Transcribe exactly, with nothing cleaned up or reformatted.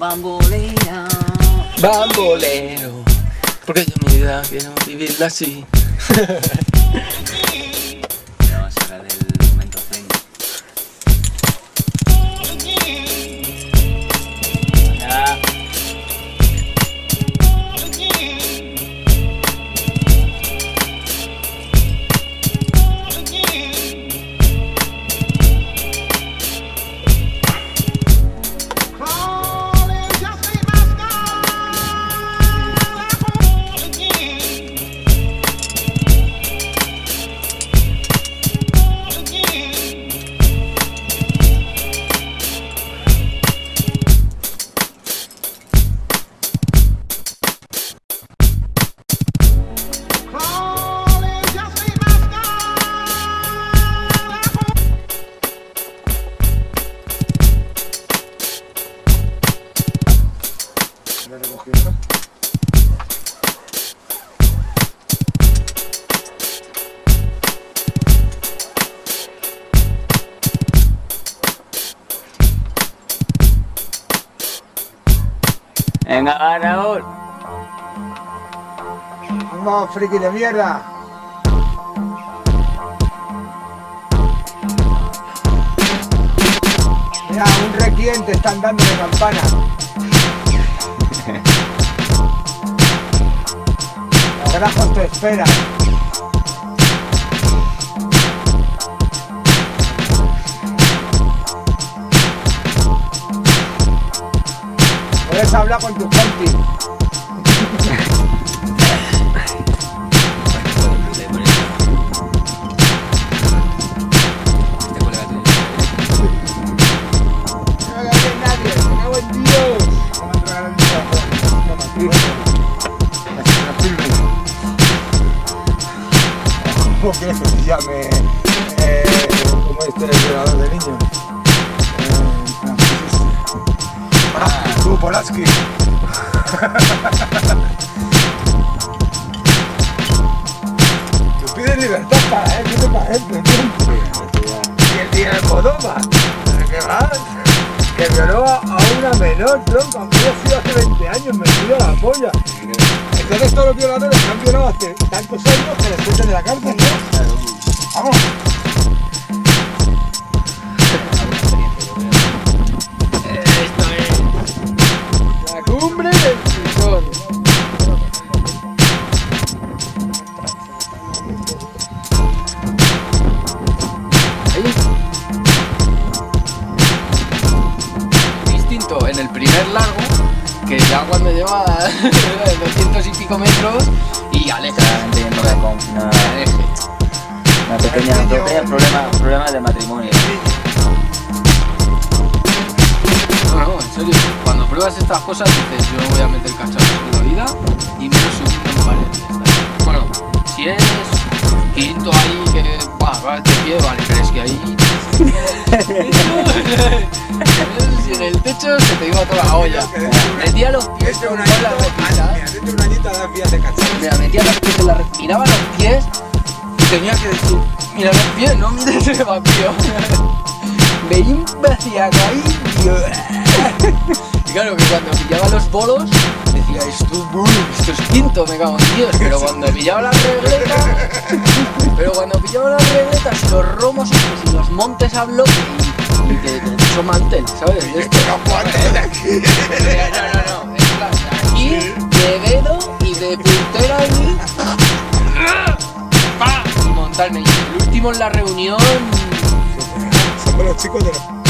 Bambolea. Bambolero. Porque yo mi vida quiero vivirla así. Vamos a sacar el momento zen. Ya. Venga, ganador. Vamos, friki de mierda. Mira, un requiem te están dando de campana. Los grajos te esperan. Puedes hablar con tu compi. ¿Cómo quieres que se llame? Eh, ¿Cómo es este el violador de niños? Eh, Tú, Polaski. Tú pides libertad para él, no para él, y el día de Córdoba. ¿Qué más? Que violó a una menor, tronco, aunque haya sido hace veinte años, me tiro la polla. Entonces todos los violadores que han violado hace tantos años que les suelten de la cárcel, ¿no? ¡Vamos! Esto es la cumbre del pisón. Ahí. Distinto en el primer largo, que ya cuando lleva doscientos y pico metros y aleja. Entiendo que con una, una pequeña, un pequeño problema, problemas de matrimonio. No, no, en serio, cuando pruebas estas cosas dices yo no voy a meter cacharros en la vida y menos un no vale. Bueno, si es quinto ahí que va, va de pie, vale, pero es que ahí si en el techo se te iba toda la olla. Metía los pies con las repisas. Mira, dentro de una añita das vías de cacharro. Mira, metía los pies en la repisa, miraba los pies y tenía que decir, mira los pies, no mires el vacío. Veía un vacíaco ahí, tío. Y claro que cuando pillaba los bolos decía, esto es bueno, esto es quinto, me cago en Dios. Pero cuando pillaba las regletas, pero cuando pillaba las regletas y los romos estos y los montes a bloque y, y de, de, de eso mantel, ¿sabes? Y esto no puede de aquí. No, no, no, es plan, aquí, de dedo y de puntera ahí. Y montarme. Y el último en la reunión. Somos los chicos de los...